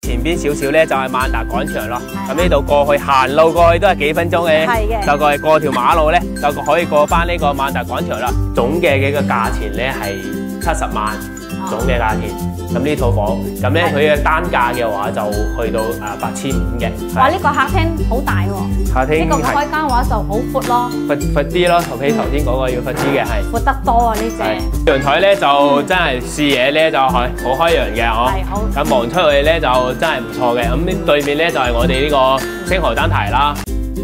前邊少少咧就係萬達廣場咯。咁呢度過去行路過去都係幾分鐘嘅，就過條馬路咧就可以過翻呢個萬達廣場啦。總嘅幾個價錢咧係70萬總嘅價錢。咁呢套房，咁咧佢嘅單價嘅話就去到8500嘅。 哇！呢個客廳好大喎， 客廳呢個開間嘅話就好闊咯， 闊啲咯，比頭先嗰個要闊啲嘅係。 闊得多啊呢隻。陽台咧就真係視野咧就係好開揚嘅哦。 係好。 咁望出去咧就真係唔錯嘅。咁對面咧就係我哋呢個星河燈台啦。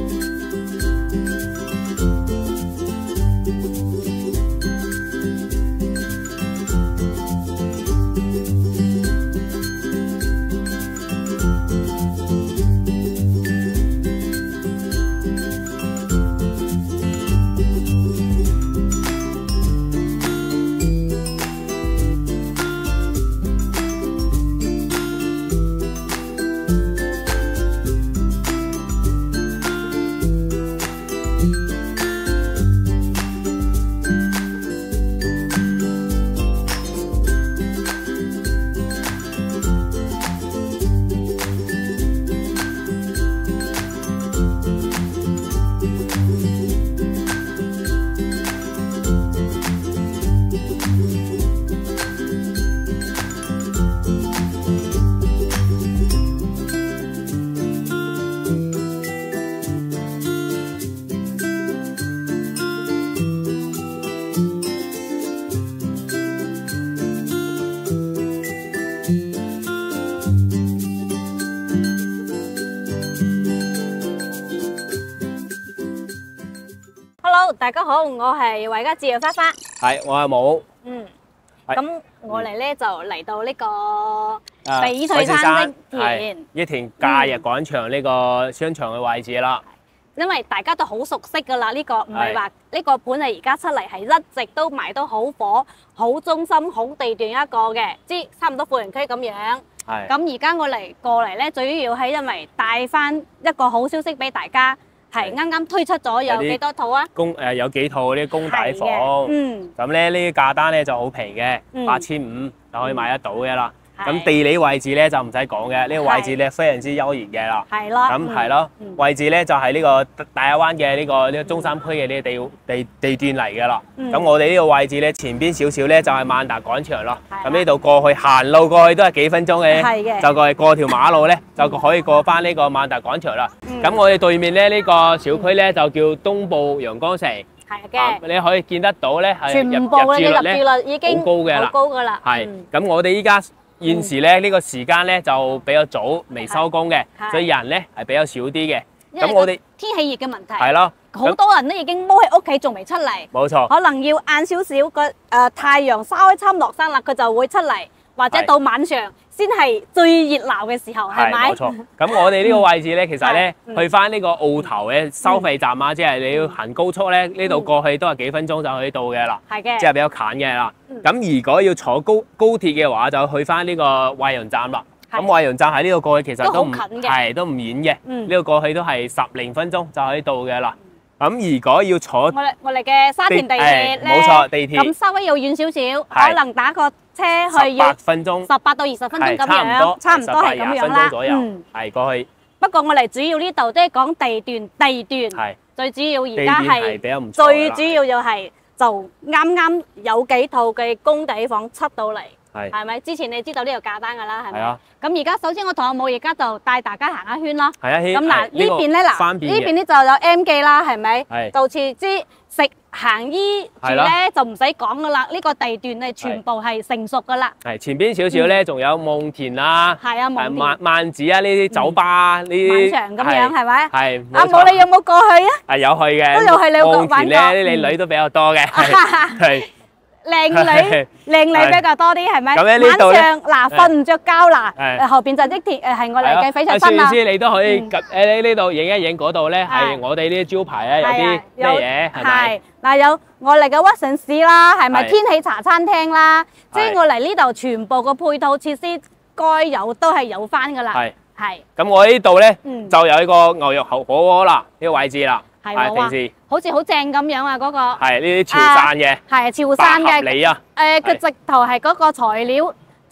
大家好，我係維家自由花花。 係，我係冇。 咁我哋咧就嚟到呢個翡翠山益田益田假日廣場呢個商場嘅位置啦。 因為大家都好熟悉噶啦，呢個唔係話呢個盤係而家出嚟係一直都賣到好火、好中心、好地段一個嘅，即差唔多富人區咁樣。係。咁而家我嚟過嚟咧，最主要係因為帶翻一個好消息俾大家。係啱啱推出咗有幾多套啊？ 有幾套啲公底房，咁咧呢啲價單咧就好平嘅，8500就可以買得到嘅啦。咁地理位置咧就唔使講嘅，呢個位置咧非常之優越嘅啦。係咯，咁係咯，位置咧就係呢個大亞灣嘅呢個中山區嘅呢個地段嚟嘅啦。咁我哋呢個位置咧前邊少少咧就係萬達廣場咯。咁呢度過去行路過去都係幾分鐘嘅，就過條馬路咧就可以過翻呢個萬達廣場啦。咁我哋對面咧呢個小區咧就叫東部陽光城。係嘅，你可以見得到咧係全部嘅入住率已經好高嘅啦， 好高噶啦。 係，咁我哋依家現時咧呢個時間咧就比較早，未收工嘅，所以人咧係比較少啲嘅。咁我哋天氣熱嘅問題係咯， 好多人都已經踎喺屋企，仲未出嚟。冇錯，可能要晏少少個太陽稍微差唔多落山啦，佢就會出嚟，或者到晚上先係最熱鬧嘅時候，係咪？冇錯。咁我哋呢個位置咧，其實咧去翻呢個澳頭嘅收費站啊，即係你要行高速咧，呢度過去都係幾分鐘就可以到嘅啦。係嘅，即係比較近嘅啦。咁如果要坐高鐵嘅話，就去翻呢個惠陽站啦。咁惠陽站喺呢度過去其實都唔係都唔遠嘅，呢度過去都係10零分鐘就可以到嘅啦。咁如果要坐我哋嘅沙田地鐵咧， 冇錯，地鐵咁稍微要遠少少，可能打個車去要 18分鐘 ，18到20分鐘咁樣，差唔多係咁樣啦。 係過去。 不過我哋主要呢度都係講地段，最主要而家係最主要又係就啱啱有幾套嘅公底房出到嚟。係咪？之前你知道呢個價單㗎啦，係咪？咁而家首先我同阿武而家就帶大家行一圈啦。係啊，咁嗱呢邊咧，嗱呢邊咧就有 M 記啦，係咪？係。就似之食行醫住咧就唔使講㗎啦，呢個地段係全部係成熟㗎啦。係前邊少少咧，仲有夢田啊，係啊，萬子啊，呢啲酒吧呢啲。晚場咁樣係咪？係。阿武你有冇過去啊？係有去嘅。都有去你個玩過。夢田咧啲靚女都比較多嘅。係。靚女比較多啲，係咪？晚上嗱瞓唔着覺嗱，後邊就益田係我哋嘅翡翠山啦。你都可以喺呢度影一影，嗰度咧係我哋呢啲招牌啊，有啲咩嘢係咪？嗱，有我哋嘅屈臣氏啦，係咪？天喜茶餐廳啦，即係我嚟呢度全部個配套設施該有都係有翻噶啦。係。咁我呢度咧就有一個牛肉火鍋啦，呢個位置啦。係平時好似好正咁樣啊！嗰個係呢啲潮汕嘅，係潮汕嘅。百合梨啊！佢直頭係嗰個材料，絕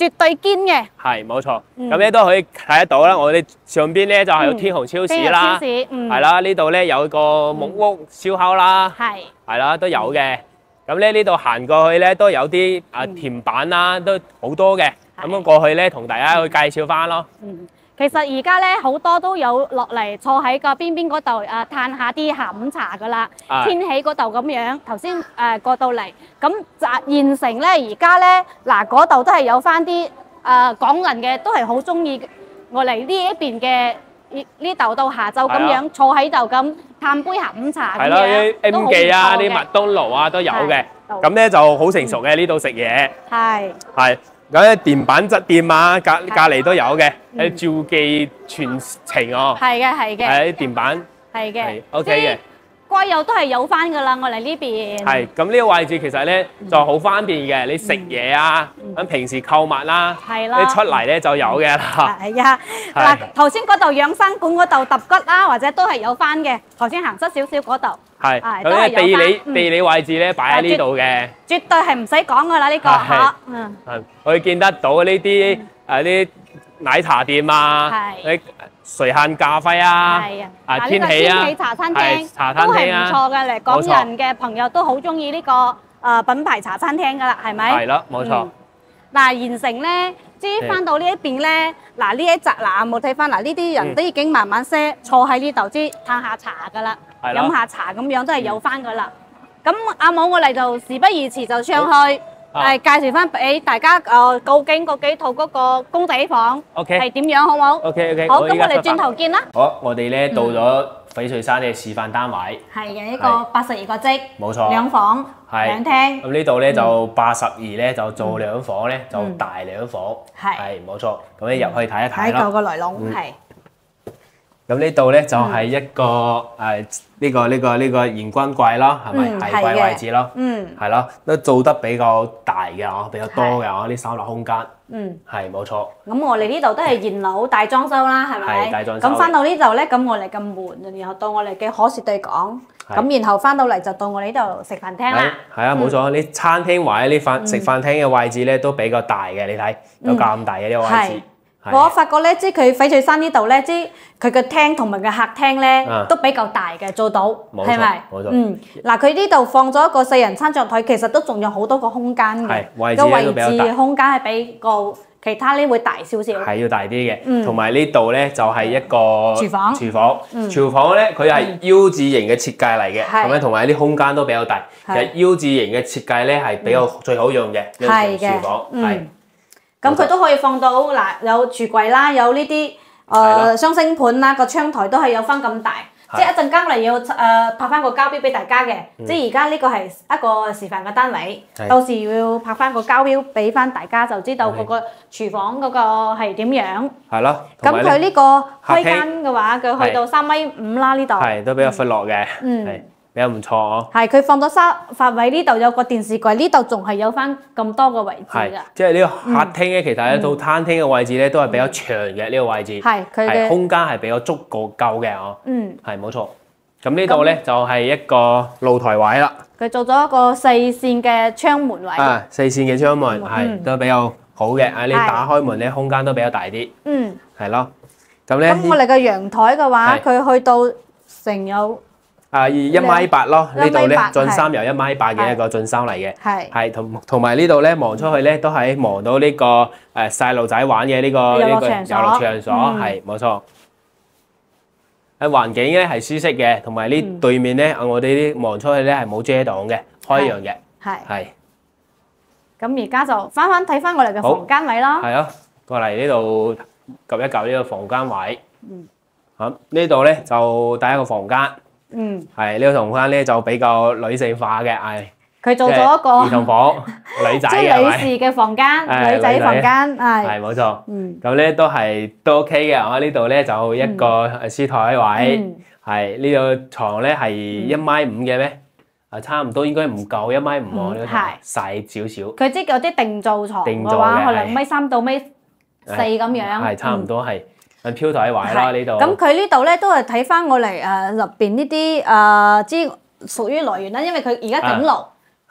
絕對堅嘅。 係冇錯。咁咧都可以睇得到啦。我哋上邊咧就係有天虹超市啦，係啦。呢度咧有個木屋燒烤啦，係啦都有嘅。咁咧呢度行過去咧都有啲甜品啦，都好多嘅。咁樣過去咧同大家去介紹翻咯。 其實而家咧好多都有落嚟坐喺個邊邊嗰度嘆下啲下午茶噶啦，天喜嗰度咁樣。頭先過到嚟，咁縣城咧而家咧嗱嗰度都係有翻啲港人嘅，都係好中意我嚟呢一邊嘅呢度到下晝咁樣坐喺度咁嘆杯下午茶咁樣。係啦，啲 M 記啊、啲麥當勞啊都有嘅。咁咧就好成熟嘅呢度食嘢。係。咁咧電板質店啊，隔離都有嘅，喺照記全程哦。係嘅，係嘅。係啲電板。係嘅。OK 嘅。歸友都係有翻㗎啦，我嚟呢邊。係，咁呢個位置其實咧就好方便嘅，你食嘢啊，咁平時購物啦，你出嚟咧就有嘅啦。係啊，嗱頭先嗰度養生館嗰度揼骨啦，或者都係有翻嘅。頭先行失少少嗰度。係，咁咧地理位置咧擺喺呢度嘅，絕對係唔使講噶啦呢個嚇，係，我哋見得到呢啲啲奶茶店啊，啲隨行咖啡啊，天喜啊，天喜茶餐廳都係唔錯嘅，嚟港人嘅朋友都好中意呢個品牌茶餐廳噶啦，係咪？係咯，冇錯。嗱，鹽城咧，至於翻到呢一邊咧，嗱呢一集嗱冇睇翻嗱呢啲人都已經慢慢些坐喺呢度先嘆下茶噶啦。飲下茶咁樣都係有翻噶啦。咁阿母，我哋就事不宜遲，就上去介紹翻俾大家究竟嗰幾套嗰個公仔房係點樣，好唔好 ？OK。好，咁我哋轉頭見啦。好，我哋咧到咗翡翠山嘅示範單位。係嘅，呢個82個積，冇錯，兩房兩廳。咁呢度咧就82咧就做兩房咧，就大兩房。係冇錯。咁你入去睇一睇啦。睇夠個來龍係。咁呢度咧就係一個呢個玄關櫃啦，係咪？係櫃位置咯，係咯，都做得比較大嘅哦，比較多嘅哦，啲收納空間，係冇錯。咁我哋呢度都係現樓大裝修啦，係咪？係大裝修。咁翻到呢度咧，咁我哋咁悶，然後到我哋嘅可士對講，咁然後翻到嚟就到我哋呢度食飯廳啦。係啊，冇錯，呢餐廳或者呢食飯廳嘅位置咧都比較大嘅，你睇有咁大嘅呢個位置。我發覺咧，即係佢翡翠山呢度咧，即係佢嘅廳同埋嘅客廳咧，都比較大嘅，做到係咪？冇錯。嗱，佢呢度放咗一個4人餐桌台，其實都仲有好多個空間嘅。個位置空間係比個其他呢會大少少。係要大啲嘅，同埋呢度咧就係一個廚房。廚房咧佢係 U 字形嘅設計嚟嘅，咁樣同埋啲空間都比較大。其實 U 字形嘅設計咧係比較最好用嘅廚房。係。咁佢都可以放到嗱，有櫥櫃啦，有呢啲雙星盤啦，個窗台都係有翻咁大。即係一陣間我哋要拍翻個交標俾大家嘅。即係而家呢個係一個示範嘅單位，到時要拍翻個交標俾翻大家，就知道嗰個廚房嗰個係點樣。係咯。咁佢呢個開間嘅話，佢去到3.5米啦呢度。係都比較闊落嘅。比較唔錯哦。係佢放咗沙發位，呢度有個電視櫃，呢度仲係有翻咁多個位置㗎。即係呢個客廳咧，其實咧到餐廳嘅位置咧都係比較長嘅呢個位置。係佢嘅空間係比較足夠嘅哦。係冇錯。咁呢度咧就係一個露台位啦。佢做咗一個4線嘅窗門位。4線嘅窗門係都比較好嘅。你打開門咧，空間都比較大啲。係咯。咁咧。咁我哋嘅陽台嘅話，佢去到成有。1.8米咯，呢度咧進三由1.8米嘅一個進修嚟嘅，係同埋呢度咧望出去咧都係望到呢個細路仔玩嘅呢個遊樂場所，係冇錯。喺環境咧係舒適嘅，同埋呢對面咧我哋啲望出去咧係冇遮擋嘅，開揚嘅，係。咁而家就翻睇翻我哋嘅房間位啦。係啊，過嚟呢度及一及呢個房間位。好，呢度咧就第一個房間。係呢個房間咧就比較女性化嘅，係佢做咗一個兒童房，女仔嘅，即係女士嘅房間，女仔房間係冇錯。咁咧都OK嘅。我呢度咧就一個書台位，係呢個床咧係1.5米嘅咩？差唔多應該唔夠1.5米喎，呢個床細少少。佢即係有啲定做床嘅話，可能1.3米到1.4米咁樣。係差唔多係。飄台位啦呢度，咁佢呢度咧都係睇翻我嚟入邊呢啲即屬於來源啦，因為佢而家頂樓，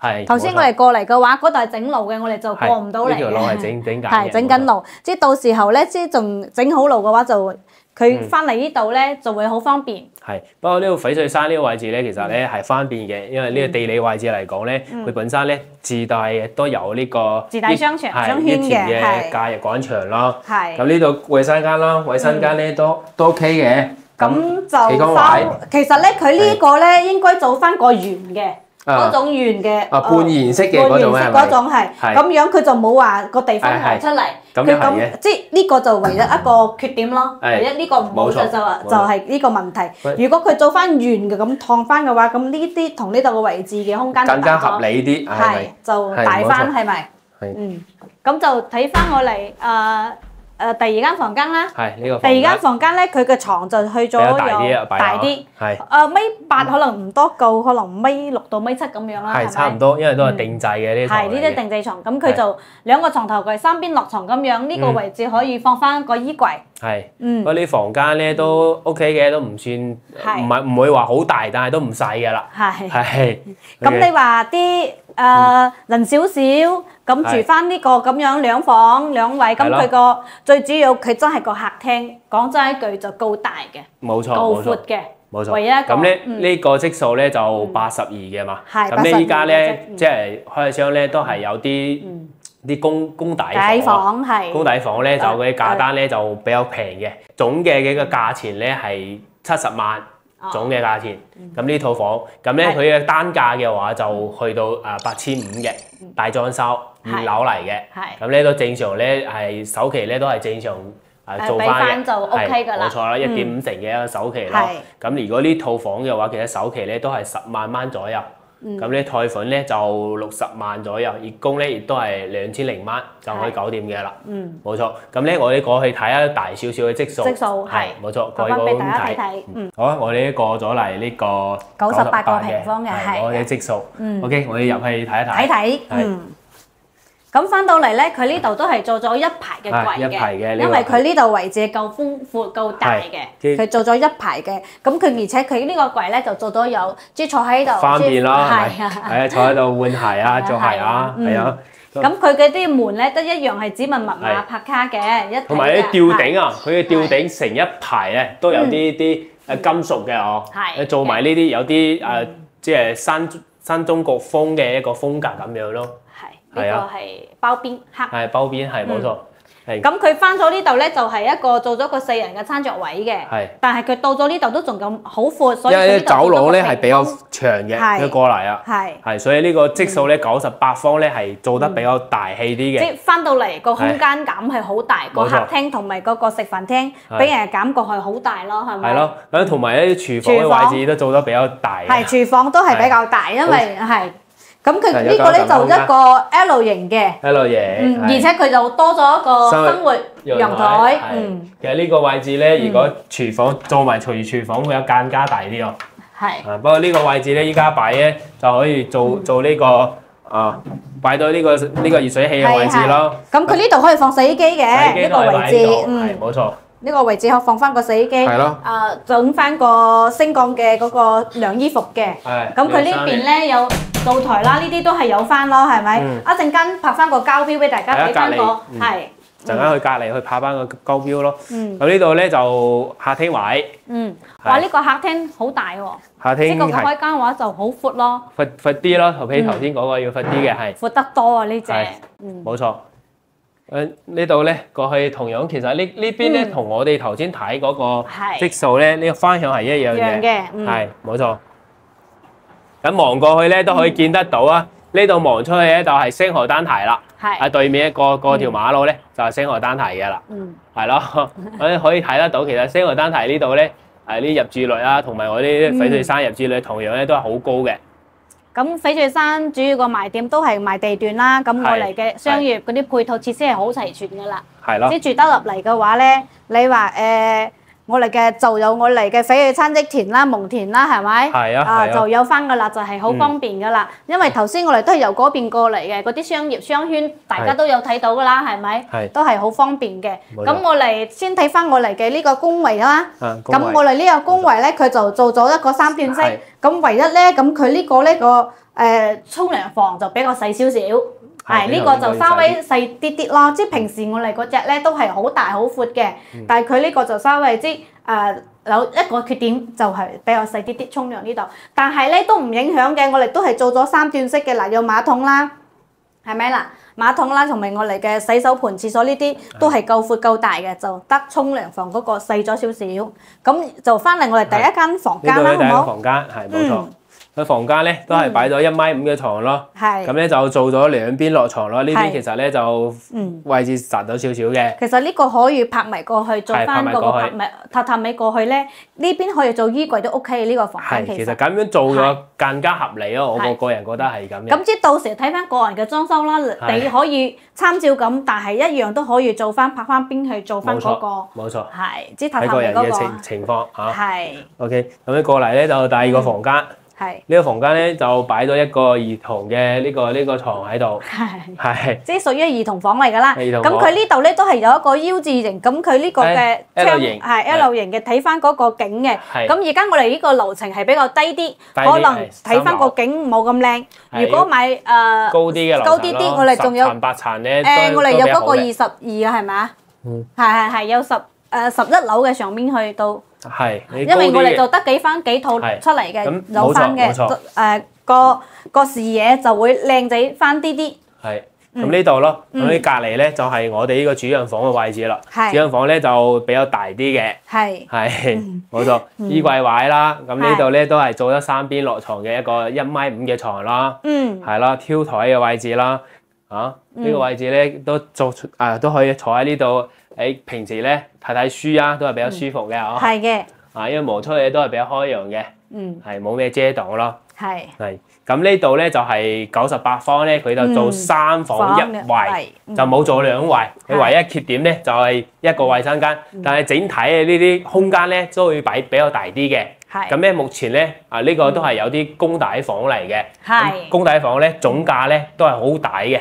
係。 頭先我哋過嚟嘅話，嗰度係整路嘅，我哋就過唔到嚟。 呢條路係整緊嘅。 係整緊路，即係到時候咧，即係仲整好路嘅話，就佢翻嚟呢度咧就會好方便。 係，不過呢個翡翠山呢個位置咧，其實咧係方便嘅，因為呢個地理位置嚟講咧，佢本身咧自帶都有呢個自帶商場商圈嘅假日廣場咯。 係。 咁呢度衞生間啦，衞生間咧都 OK 嘅。 咁就其實咧，佢呢個咧應該做翻個圓嘅。嗰種圓嘅， 半圓式嘅嗰種係咪？ 嗰種係，咁樣佢就冇話個地方攞出嚟，佢咁即係呢個就唯一一個缺點咯。唯一呢個唔好就係呢個問題。如果佢做翻圓嘅咁燙翻嘅話，咁呢啲同呢度嘅位置嘅空間更加合理啲， 係就大翻係咪？咁就睇翻我嚟第二間房間啦，第二間房間咧，佢嘅床就去咗有大啲，米8可能唔多夠，可能米6到米7咁樣啦，係咪？ 差唔多，因為都係定制嘅呢啲床。 係呢啲定制床，咁佢就2個床頭櫃3邊落床咁樣，呢個位置可以放翻個衣櫃。係，不過呢房間咧都 OK 嘅，都唔算唔會話好大，但係都唔細㗎啦。係。 咁你話啲人少少，咁住翻呢個咁樣2房2衛，咁佢個最主要佢真係個客廳，講真一句就夠大嘅， 冇錯， 夠闊嘅， 冇錯。 唯一一個咁咧呢個積數咧就82嘅嘛，咁咧依家咧即係開箱咧都係有啲公底房，公底房咧就嗰啲價單咧就比較平嘅，總嘅幾個價錢咧係70萬。總嘅價錢，咁呢套房，咁咧佢嘅單價嘅話就去到8500嘅大裝修2樓嚟嘅，咁咧都正常咧係首期咧都係正常做翻嘅， 就 OK 㗎啦， 冇錯啦，1.5成嘅一個首期咯。咁如果呢套房嘅話，其實首期咧都係10萬蚊左右。咁咧貸款咧就60萬左右，月供咧亦都係2000蚊就可以搞掂嘅啦。冇錯。咁咧我哋過去睇下大少少嘅積數，係冇錯，過去咁睇。好啊，我哋過咗嚟呢個 98個平方嘅，係我哋積數。OK，我哋入去睇一睇。咁翻到嚟咧，佢呢度都係做咗一排嘅櫃嘅，因為佢呢度位置夠豐闊、夠大嘅，佢做咗一排嘅。咁佢而且佢呢個櫃咧就做咗有，即係坐喺度方便啦，係坐喺度換鞋啊、做鞋啊，係啊。 咁佢嘅啲門咧都一樣係指紋密碼拍卡嘅， 同埋啲吊頂啊，佢嘅吊頂成一排咧都有啲金屬嘅哦，做埋呢啲有啲即係新中國風嘅一個風格咁樣咯。 呢個係包邊黑， 係包邊係冇錯。 咁佢翻咗呢度咧，就係一個做咗個4人嘅餐桌位嘅。但係佢到咗呢度都仲咁好闊，所以佢呢度走廊咧係比較長嘅，佢過嚟啊。 係， 所以呢個積數咧98方咧係做得比較大氣啲嘅。 即係翻到嚟個空間感係好大，個客廳同埋嗰個食飯廳俾人嘅感覺係好大咯，係咪？ 係咯，咁同埋啲廚房嘅位置都做得比較大。 係，廚房都係比較大，因為係。咁佢呢個咧就一個 L 型嘅 ，L 型， 而且佢就多咗一個生活陽台。 其實呢個位置咧，如果廚房做埋廚房，會有更加大啲咯。係。不過呢個位置咧，依家擺咧就可以做呢個擺到呢個熱水器嘅位置咯。 咁佢呢度可以放洗衣機嘅呢個位置， 係冇錯。 呢個位置可以放翻個洗衣機， 係咯。 整翻個升降嘅嗰個晾衣服嘅。係。咁佢呢邊咧有露台啦，呢啲都係有翻咯，係咪？一陣間拍翻個膠標俾大家睇翻個，係。 陣間去隔離去拍翻個膠標咯。咁呢度咧就客廳位。 哇！呢個客廳好大喎。 客廳呢個開間嘅話就好闊咯。 闊啲咯，比頭先嗰個要闊啲嘅係。 闊得多啊！呢隻。 冇錯。呢度咧過去同樣，其實呢邊咧同我哋頭先睇嗰個積數咧呢個方向係一樣嘅，係冇錯。咁望過去咧都可以見得到啊！呢度望出去咧就係星河丹堤啦，喺對面過條馬路咧就係星河丹堤嘅啦，係咯。可以睇得到，其實星河丹堤呢度咧啲入住率啊，同埋我啲翡翠山入住率同樣咧都係好高嘅。 咁翡翠山主要個賣點都係賣地段啦，咁我嚟嘅商業嗰啲配套設施係好齊全噶啦。係咯。即住得入嚟嘅話咧，你話我哋嘅就有我哋嘅翡翠餐積田啦、蒙田啦，係咪？ 係啊， 就有翻噶啦，就係好方便噶啦。因為頭先我哋都係由嗰邊過嚟嘅，嗰啲商業商圈大家都有睇到噶啦，係咪？都係好方便嘅。咁我哋先睇翻我哋嘅呢個工位啦。咁我哋呢個工位咧，佢就做咗一個3段式。咁唯一咧，咁佢呢個沖涼房就比較細少少。係呢個就稍微細啲啲咯，即係平時我哋嗰隻咧都係好大好闊嘅，但係佢呢個就稍微有一個缺點就係比較細啲啲沖涼呢度，但係咧都唔影響嘅，我哋都係做咗3段式嘅嗱，有馬桶啦，係咪啦？馬桶啦，同埋我哋嘅洗手盆、廁所呢啲都係夠闊夠大嘅，就得沖涼房嗰個細咗少少。咁就翻嚟我哋第一間房間啦，好唔好？ 呢度係第一個房間，係冇錯。佢房間咧都係擺咗1.5米嘅床咯，咁咧就做咗兩邊落床咯。呢邊其實咧就位置窄咗少少嘅。 其實呢個可以拍埋過去，做翻嗰個榻榻米過去咧，呢邊可以做衣櫃都 OK。呢個房間其實咁樣做咗更加合理咯。我個人覺得係咁樣。 咁即係到時睇翻個人嘅裝修啦，你可以參照咁，但係一樣都可以做翻拍翻邊去做翻嗰個。 冇錯。 係即係榻榻米嗰個。 睇個人嘅情況嚇。 係。 OK，咁樣過嚟咧就第二個房間。呢個房間咧就擺咗一個兒童嘅呢個床喺度，係即係屬於兒童房嚟㗎啦。咁佢呢度咧都係有一個 U 字形，咁佢呢個嘅窗係 L 型嘅，睇翻嗰個景嘅。咁而家我哋呢個樓層係比較低啲，可能睇翻個景冇咁靚。如果買高啲嘅樓層咯，我哋仲有白殘咧，我哋有嗰個22啊，係咪啊？係有11樓嘅上面去到。係，因為我哋就得幾套出嚟嘅，有翻嘅，個視野就會靚仔翻啲啲。係， 咁呢度咯，咁呢隔離咧就係我哋呢個主人房嘅位置啦。主人房咧就比較大啲嘅。係，冇錯，衣櫃位啦。咁呢度咧都係做咗3邊落床嘅一個1.5米嘅床啦。係啦，挑台嘅位置啦。呢個位置咧都都可以坐喺呢度。平時咧睇書啊，都係比較舒服嘅嗬。係嘅。因為磨出嚟都係比較開揚嘅。係冇咩遮擋咯。係。咁呢度咧就係98方咧，佢就做3房1衛，就冇做2衛。佢唯一缺點咧就係一個衛生間，但係整體嘅呢啲空間咧都會比較大啲嘅。咁咧目前咧呢個都係有啲公底房嚟嘅。公底房咧總價咧都係好大嘅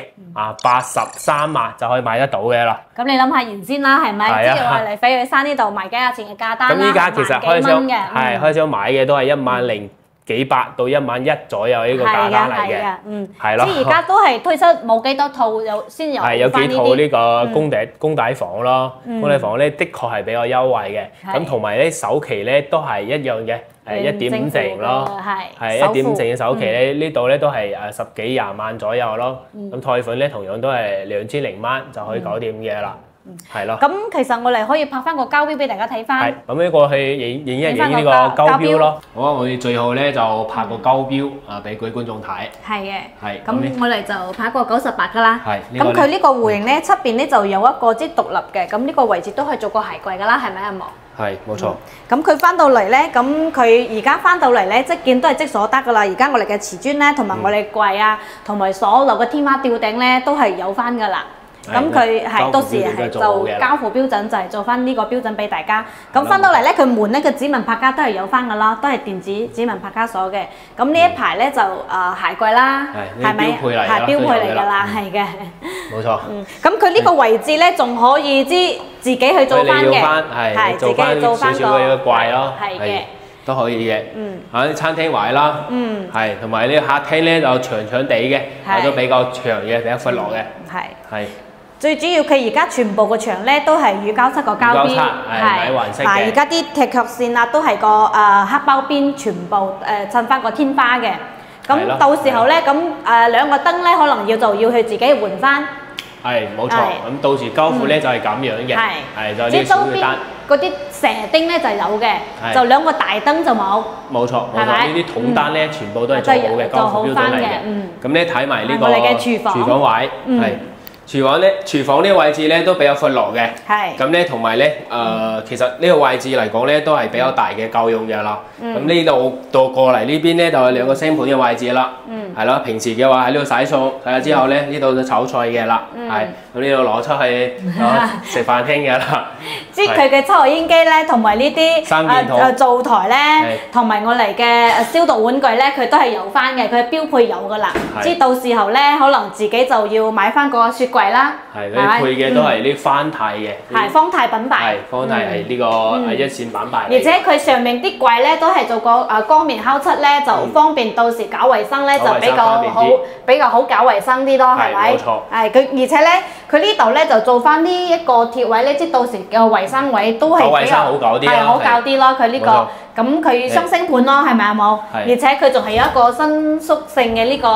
，83萬就可以買得到嘅啦。 咁你諗下原先啦，係咪？即係話嚟翡翠山呢度賣幾價錢嘅價單啦， 咁依家其實開箱開箱買嘅都係1.0幾百到1.1左右呢個價單嚟嘅。係咯。即係而家都係推出冇幾多套先有。係有幾套呢個公底房咯，公底房咧的確係比較優惠嘅。咁同埋咧首期咧都係一樣嘅，1.5成咯。係1.5成嘅首期咧，呢度咧都係10幾20萬左右咯。咁貸款咧同樣都係2000零蚊就可以搞掂嘅啦。係咯。咁其實我哋可以拍翻個交標俾大家睇翻。 係，咁呢個去影呢個交標咯。好啊，我哋最後咧就拍個交標俾各位觀眾睇。係嘅。係。咁我哋就拍個98噶啦。 係。 咁佢呢個戶型咧，側邊咧就有一個即係獨立嘅，咁呢個位置都可以做個鞋櫃噶啦，係咪阿毛？ 係，冇錯。 咁佢翻到嚟咧，咁佢而家翻到嚟咧，即件都係即所得噶啦。而家我哋嘅瓷磚咧，同埋我哋櫃啊，同埋所有嘅天花吊頂咧，都係有翻噶啦。咁佢係到時係就交付標準，就係做翻呢個標準俾大家。咁翻到嚟咧，佢門咧嘅指紋拍卡都係有翻噶啦，都係電子指紋拍卡鎖嘅。咁呢一排咧就鞋櫃啦，係咪？係標配嚟噶啦，係嘅。冇錯。咁佢呢個位置咧，仲可以自己去做翻嘅，係自己做翻個櫃咯， 係嘅。 都可以嘅，啲餐廳位啦，係同埋呢個客廳咧就長長地嘅，都比較長嘅，比較闊落嘅，係。 最主要佢而家全部個牆咧都係乳膠漆個膠邊，係而家啲踢腳線啊都係個黑包邊，全部襯翻個天花嘅。咁到時候咧，咁兩個燈咧可能要去自己換翻。 係冇錯，咁到時交付咧就係咁樣嘅，係就呢啲小嘅單。 嗰啲蛇釘咧就有嘅，就2個大燈就冇。冇錯， 冇錯，呢啲筒單咧全部都係做好嘅，交付標準嚟嘅。咁咧睇埋呢個廚房位，係。廚房呢個位置咧都比較闊落嘅，咁咧同埋咧其實呢個位置嚟講咧都係比較大嘅夠用嘅啦。咁呢度到過嚟呢邊咧就有2個星盤嘅位置啦，係咯。平時嘅話喺呢度洗餸，洗咗之後咧呢度就炒菜嘅啦，係咁呢度攞出去食飯廳嘅啦。 即係佢嘅抽油煙機咧，同埋呢啲灶台咧，同埋我哋嘅消毒碗具咧，佢都係有翻嘅，佢標配有噶啦。即係到時候咧，可能自己就要買翻個雪櫃啦。 係，佢配嘅都係啲方太嘅。 係方太品牌。係方太係呢個一線品牌。 而且佢上面啲櫃咧都係做過光面烤漆咧，就方便到時搞衞生咧，就比較好搞衞生啲咯，係咪？冇錯。係佢，而且咧，佢呢度咧就做翻呢一個鐵位咧，即到時嘅衞生位都係比較好搞啲， 係好搞啲咯。佢呢個咁佢雙星盤咯，係咪啊冇？而且佢仲係有一個伸縮性嘅呢個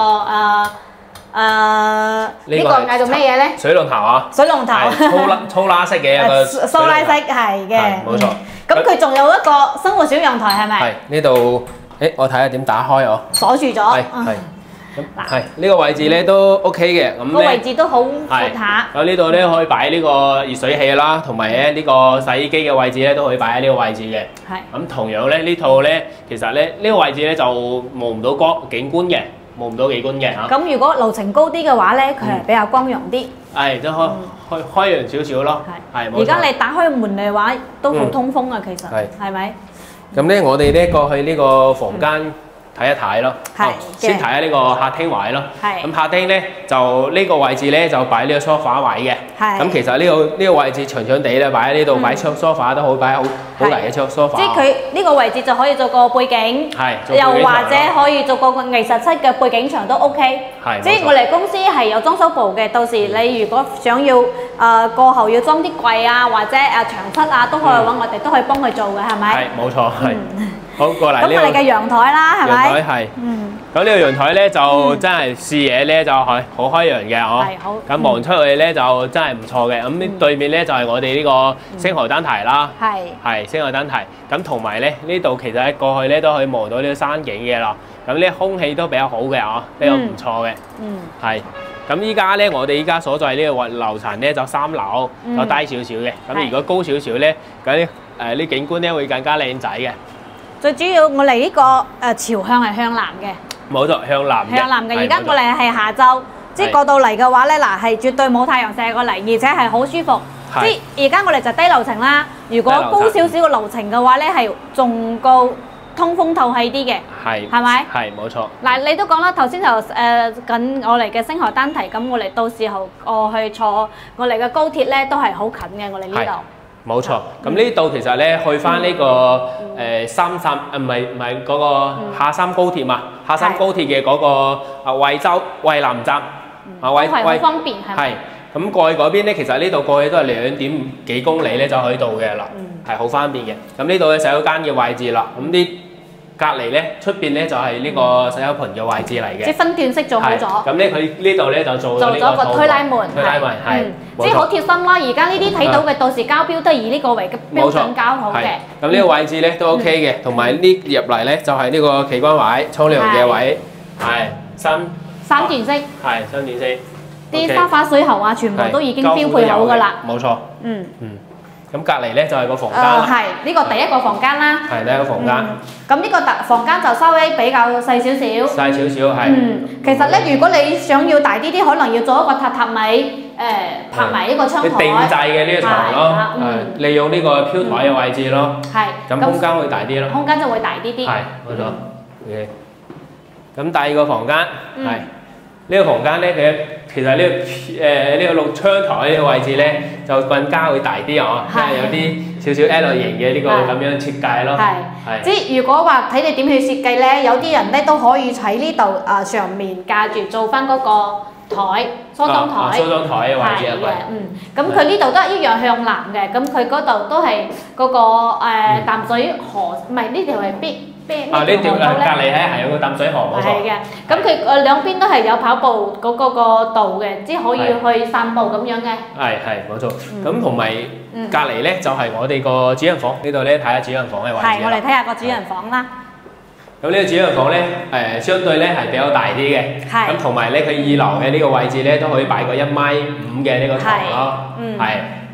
呢個嗌做咩嘢咧？ 水龍頭啊！ 水龍頭， 粗拉式嘅一個蘇拉式係嘅， 冇錯。 咁佢仲有一個生活小陽台係咪？ 係呢度，我睇下點打開哦。 鎖住咗。係。 係呢個位置咧都 OK 嘅，咁個位置都好闊下。 咁呢度咧可以擺呢個熱水器啦，同埋咧呢個洗衣機嘅位置咧都可以擺喺呢個位置嘅。係。咁同樣咧呢套咧，其實咧呢個位置咧就望唔到景觀嘅，望唔到景觀嘅嚇。咁如果樓層高啲嘅話咧，佢係比較光陽啲。 係，都開揚少少咯。係。 而家你打開門嘅話，都好通風啊，其實係咪？ 咁咧，我哋咧過去呢個房間睇一睇咯，先睇下呢個客廳位咯。咁客廳咧就呢個位置咧就擺呢個梳化位嘅。咁其實呢個位置長長地咧擺喺呢度擺梳化都好，擺好大嘅梳化。 即係佢呢個位置就可以做個背景，又或者可以做個藝術室嘅背景牆都 OK。即係我哋公司係有裝修部嘅，到時你如果想要過後要裝啲櫃啊，或者牆漆啊，都可以揾我哋，都可以幫佢做嘅，係咪？ 係冇錯，係。好過嚟呢個。 咁我哋嘅陽台啦，係咪？ 陽台係。咁呢個陽台咧就真係視野咧就係好開揚嘅哦。係好。咁望出去咧就真係唔錯嘅。咁呢對面咧就係我哋呢個星河燈台啦。係。係星河燈台。咁同埋咧呢度其實過去咧都可以望到呢個山景嘅啦。咁呢空氣都比較好嘅哦，比較唔錯嘅。係。咁依家咧我哋依家所在呢個樓層咧就3樓，就低少少嘅。咁如果高少少咧，咁呢景觀咧會更加靚仔嘅。 最主要我哋呢個朝向係向南嘅， 冇錯，向南嘅。向南嘅，而家我哋係下晝，即係過到嚟嘅話咧，嗱係絕對冇太陽射過嚟，而且係好舒服。即係而家我哋就低樓層啦，如果高少少嘅樓層嘅話咧，係仲高通風透氣啲嘅，係咪？係冇錯。嗱，你都講啦，頭先就緊我哋嘅星河單提，咁我哋到時候去坐我哋嘅高鐵咧，都係好近嘅，我哋呢度。 冇錯，咁呢度其實咧去翻呢個唔係嗰個下三高鐵嘛，下三高鐵嘅嗰個惠南站， 係好方便係咪？ 係，咁過去嗰邊咧，其實呢度過去都係2點幾公里咧就可以到嘅啦，係好方便嘅。咁呢度嘅洗手間嘅位置啦，咁啲隔離咧出邊咧就係呢個洗手盆嘅位置嚟嘅， 即係分段式做好咗。 咁咧佢呢度咧就做咗個推拉門， 係。 即係好貼心啦！而家呢啲睇到嘅到時交標都係以呢個為嘅標準交好嘅。 咁呢個位置咧都 OK 嘅，同埋呢入嚟咧就係呢個企關位、沖涼嘅位，係三段式， 係3段式。 啲沙發水喉啊，全部都已經標配好㗎啦。 冇錯。咁隔離咧就係個房間啦。 係呢個第一個房間啦。 係第一個房間。 咁呢個房間就稍微比較細少少。 細少少係。 其實咧，如果你想要大啲啲，可能要做一個榻榻米。拍埋呢個窗台， 定制嘅呢個床咯，利用呢個飄台嘅位置咯，係，咁空間會大啲咯， 空間就會大啲啲， 係，冇錯，OK。咁第二個房間係呢個房間咧，其實呢個窗台呢個位置咧就更加會大啲哦，因為有啲少少 L 型嘅呢個咁樣設計咯，係， 即係如果話睇你點去設計咧，有啲人咧都可以喺呢度上面架住做翻嗰個台梳妝台， 梳妝台嘅位置啊， 咁佢呢度都係一樣向南嘅，咁佢嗰度都係嗰個淡水河，唔係呢條係呢條河道咧， 隔離係有個淡水河冇錯。 係嘅，咁佢兩邊都係有跑步嗰個道嘅，即係可以去散步咁樣嘅。 係冇錯，咁同埋隔離咧就係我哋個主人房，呢度咧睇下主人房嘅位置。 係，我哋睇下個主人房啦。 咁呢個主人房咧，相對咧係比較大啲嘅，咁同埋咧佢2樓嘅呢個位置咧都可以擺個1.5米嘅呢個床咯，係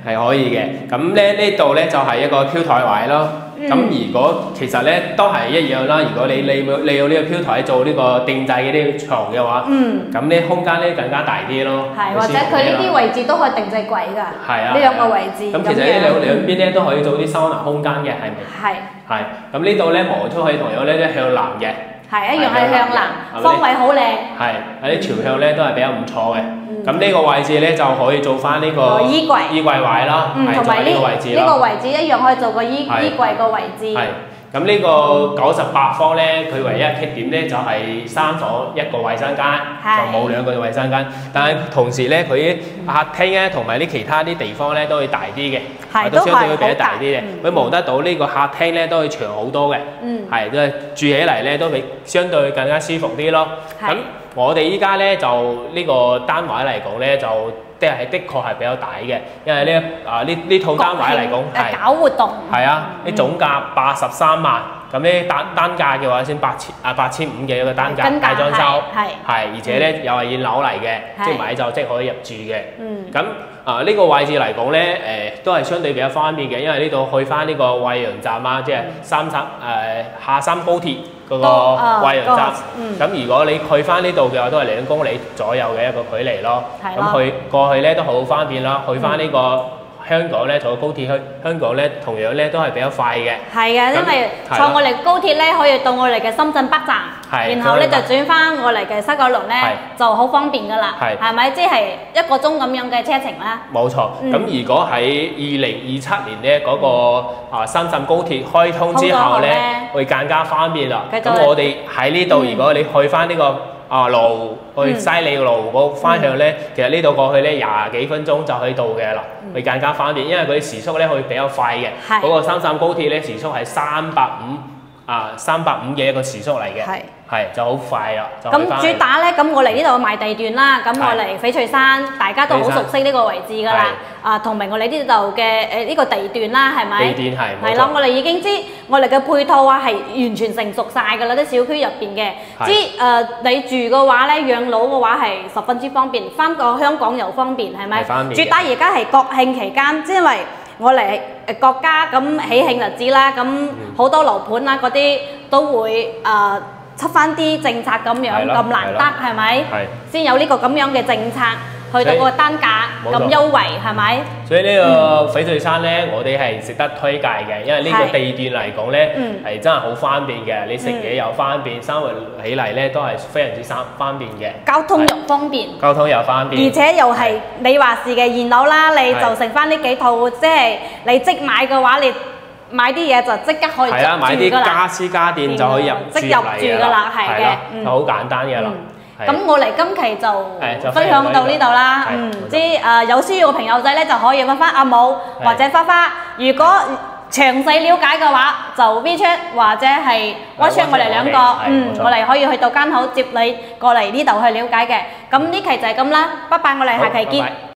係可以嘅。咁咧呢度咧就係一個飄台位咯。咁如果其實咧都係一樣啦。如果你有呢個飄台做呢個定製嘅呢個床嘅話，咁呢空間咧更加大啲咯。 係，或者佢呢啲位置都可以定製櫃㗎。 係啊， 呢兩個位置。 咁其實呢兩邊咧都可以做啲收納空間嘅，係咪？係。係。咁呢度咧望出去同樣咧都向南嘅。係，一樣係向南，方位好靚。係，啲朝向咧都係比較唔錯嘅。咁呢個位置咧就可以做翻呢個衣櫃位啦， 同埋呢個位置一樣可以做個衣櫃個位置。係，咁呢個98方咧，佢唯一嘅缺點咧就係3房1個衛生間，就冇2個衛生間。但係同時咧，佢客廳咧同埋啲其他啲地方咧都會大啲嘅，都相對會比較大啲嘅。佢望得到呢個客廳咧都會長好多嘅，係都係住起嚟咧都比相對更加舒服啲咯。咁我哋依家咧就呢個單位嚟講咧就的確係比較大嘅，因為呢套單位嚟講係搞活動， 係啊，啲總價83萬，咁呢單價嘅話先8500嘅一個單價，帶裝修，係，而且咧又係現樓嚟嘅，即係買就即可以入住嘅。咁呢個位置嚟講咧，都係相對比較方便嘅，因為呢度去翻呢個惠陽站啊，即係下三高鐵嗰個惠陽站。咁如果你去翻呢度嘅話，都係2公里左右嘅一個距離咯。咁過去咧都好方便啦，去翻呢個香港咧坐高鐵去香港咧，同樣咧都係比較快嘅。係啊，因為坐我哋高鐵咧可以到我哋嘅深圳北站，然後咧就轉翻我哋嘅西九龍咧就好方便噶啦。係咪？即係1個鐘咁樣嘅車程啦。冇錯。咁如果喺2027年咧嗰個深圳高鐵開通之後咧，會更加方便啦。咁我哋喺呢度，如果你去翻呢個去西利路嗰方向咧，其實呢度過去咧20幾分鐘就可以到嘅啦，會更加方便，因為佢時速咧會比較快嘅。嗰個深圳高鐵咧時速係350嘅一個時速嚟嘅，係就好快啦。咁主打咧，咁我嚟呢度賣地段啦，咁我嚟翡翠山，大家都好熟悉呢個位置噶啦。同埋我哋呢度嘅呢個地段啦，係咪？地段係啦，我哋已經知我哋嘅配套啊係完全成熟晒噶啦，啲小區入邊嘅。你住嘅話咧，養老嘅話係十分之方便，翻個香港又方便，係咪？主打而家係國慶期間，因為我嚟國家咁喜慶日子啦，咁好多樓盤啦嗰啲都會出翻啲政策咁樣，咁難得係咪？先有呢個咁樣嘅政策，去到個單價咁優惠係咪？所以呢個翡翠山咧，我哋係值得推介嘅，因為呢個地段嚟講咧係真係好方便嘅，你食嘢又方便，生活起嚟咧都係非常之方便嘅。交通又方便，交通又方便，而且又係你話事嘅現樓啦，你就剩翻呢幾套，即係你即買嘅話，你買啲嘢就即刻可以入住㗎啦。買啲家私家電就可以即入住㗎啦，係嘅，就好簡單嘅啦。咁我哋今期就分享到呢度啦。有需要嘅朋友仔咧就可以揾翻阿武或者花花。如果詳細了解嘅話，就 WeChat 或者係 WhatsApp 我哋兩個。我哋可以去到間口接你過嚟呢度去了解嘅。咁呢期就係咁啦，拜拜，我哋下期見。